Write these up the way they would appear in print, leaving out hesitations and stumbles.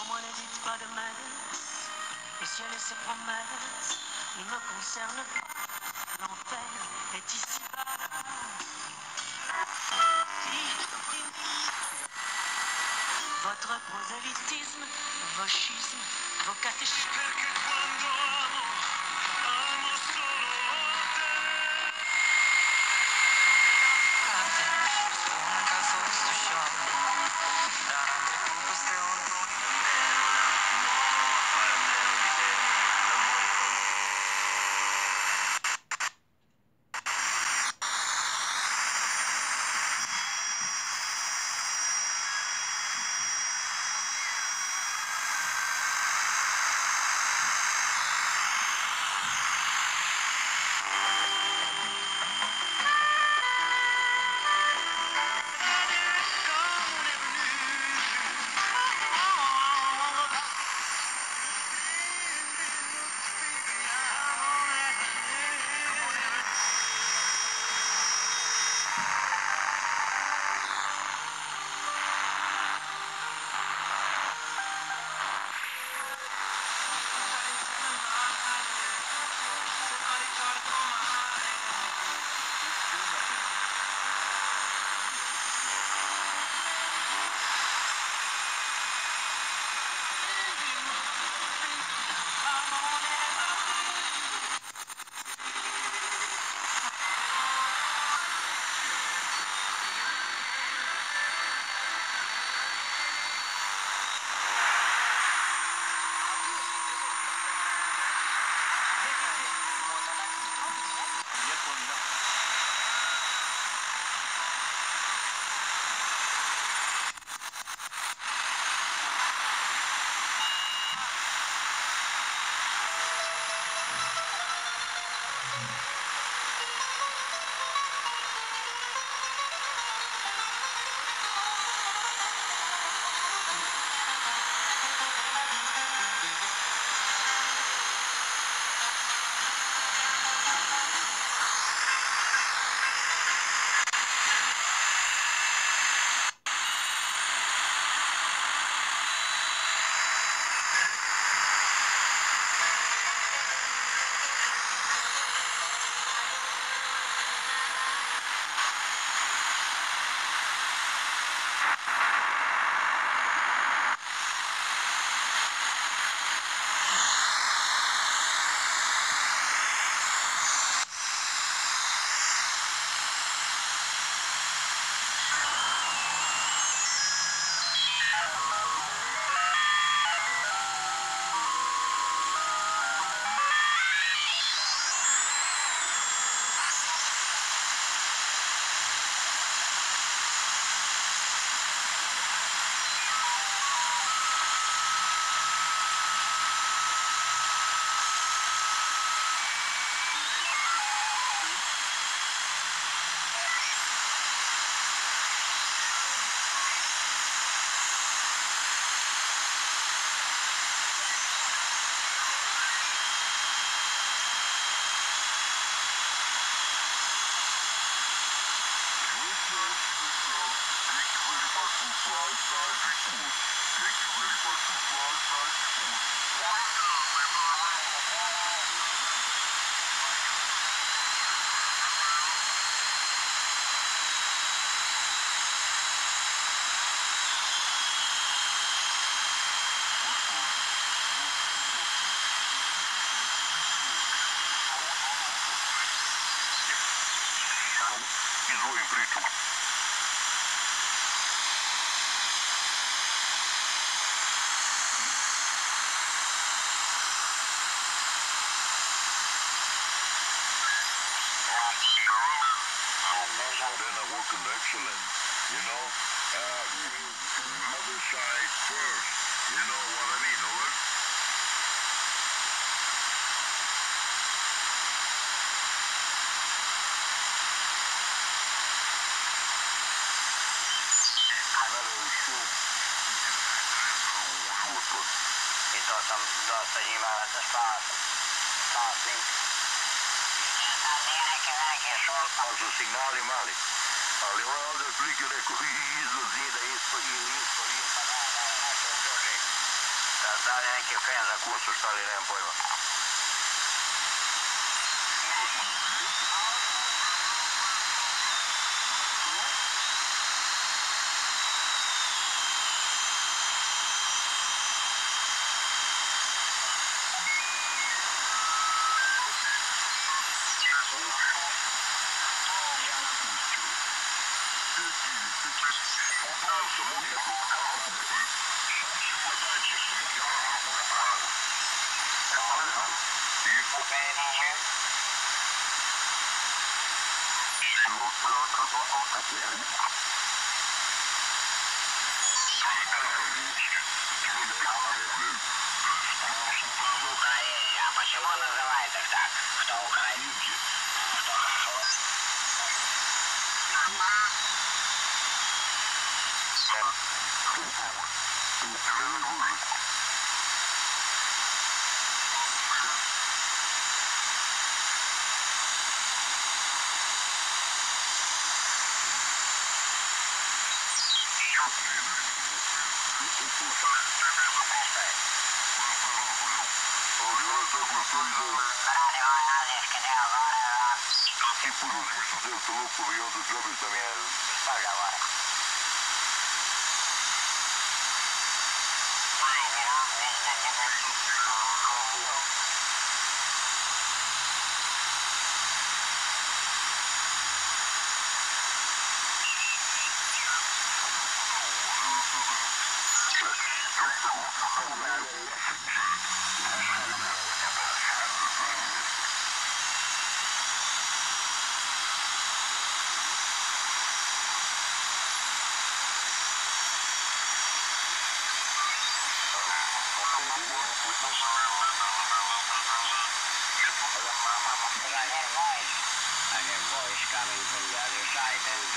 Au moins ne dites pas de messe, le ciel et ses promesses ne me concernent pas. L'enfer est ici-bas. Votre prosélytisme, vos schismes, vos catéchismes. Perché quando amo, amo solo te. Nunca foste sciolto, davanti a tutto queste ordini. Fare a meno di te, l'amore con excellent, you know, mother side first, you know what I mean, over? I to sam dosta njima da spasim. Spasim. Nije neke velike šume. Pa su signali mali. Ali ovo je ovdje otprilike rekao izlazi da ispod ili ispod. Pa da, nešto duži. Da li neki fen za kusu, šta li, nemam pojma. А почему называется так? Кто украинец? Кто хорошо? Coming from the other side and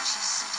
She said